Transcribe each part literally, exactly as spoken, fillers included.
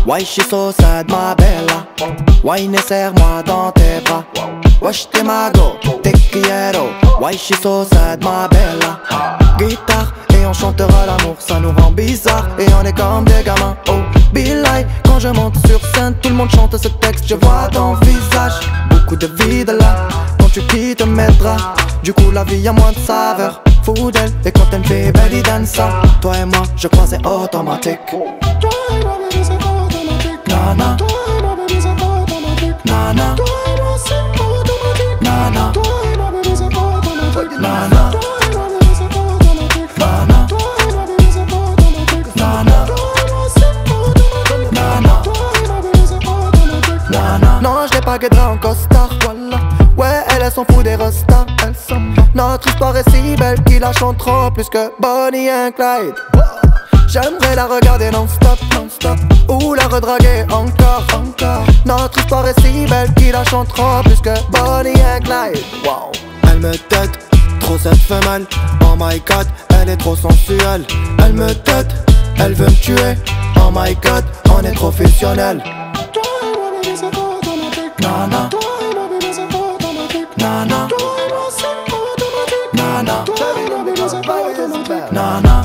Why she so sad, ma bella? Why ne serre-moi dans tes bras? Wesh t'es mago, te quiero. Why she so sad, ma bella? Guitare et on chantera l'amour, ça nous rend bizarre et on est comme des gamins. Oh, Billy, quand je monte sur scène, tout le monde chante ce texte, je vois ton visage. Beaucoup de vide là, quand tu quittes mes draps. Du coup la vie a moins de saveur. Fou d'elle, et quand elle me fait belly dance, toi et moi, je crois c'est automatique. Nana, Nana, Nana, Nana, Nana, Nana, Nana, Nana. Non, je l'ai pas guédré en costard, voilà. Ouais, elle, elle s'en fout des restas. Notre histoire est si belle qu'il la chante trop plus que Bonnie and Clyde. J'aimerais la regarder non-stop, non-stop, ou la redraguer encore, encore. Notre histoire est si belle qu'il la chante trop plus que Bonnie and Clyde. Wow. Elle me tête, trop ça te fait mal. Oh my god, elle est trop sensuelle. Elle me tête, elle veut me tuer. Oh my god, on est trop fusionnel. Nana, Nana, Nana, Nana, Nana,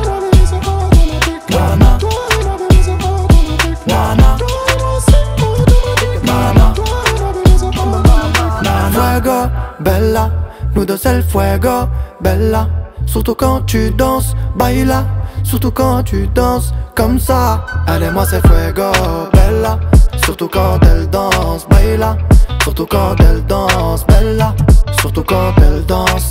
Nana, Nana. Fuego, bella, nous deux c'est le fuego, bella. Surtout quand tu danses, baila. Surtout quand tu danses comme ça. Elle et moi c'est fuego, bella. Surtout quand elle danse, baila. Surtout quand elle danse, bella. Surtout quand elle danse.